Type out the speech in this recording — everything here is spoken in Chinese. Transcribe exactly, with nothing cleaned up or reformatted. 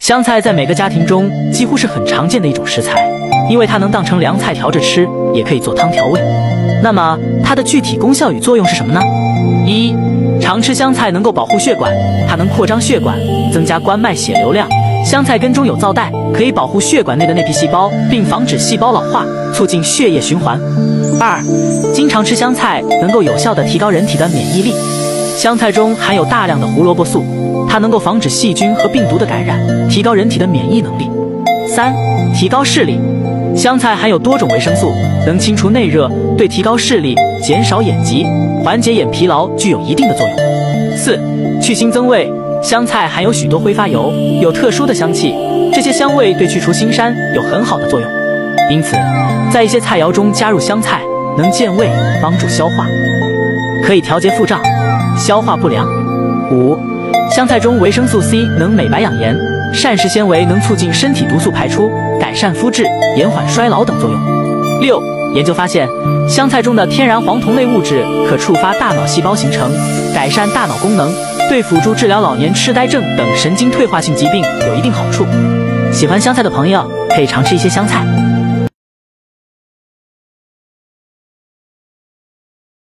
香菜在每个家庭中几乎是很常见的一种食材，因为它能当成凉菜调着吃，也可以做汤调味。那么它的具体功效与作用是什么呢？一、常吃香菜能够保护血管，它能扩张血管，增加冠脉血流量。香菜根中有皂带，可以保护血管内的内皮细胞，并防止细胞老化，促进血液循环。二、经常吃香菜能够有效地提高人体的免疫力。香菜中含有大量的胡萝卜素，它能够防止细菌和病毒的感染，提高人体的免疫能力。三、提高视力。香菜含有多种维生素，能清除内热，对提高视力、减少眼疾、缓解眼疲劳具有一定的作用。四、去腥增味。香菜含有许多挥发油，有特殊的香气，这些香味对去除腥膻有很好的作用。因此，在一些菜肴中加入香菜，能健胃，帮助消化，可以调节腹胀、消化不良。五、香菜中维生素 C 能美白养颜，膳食纤维能促进身体毒素排出，改善肤质，延缓衰老等作用。六、研究发现，香菜中的天然黄酮类物质可触发大脑细胞形成，改善大脑功能，对辅助治疗老年痴呆症等神经退化性疾病有一定好处。喜欢香菜的朋友可以尝试一些香菜。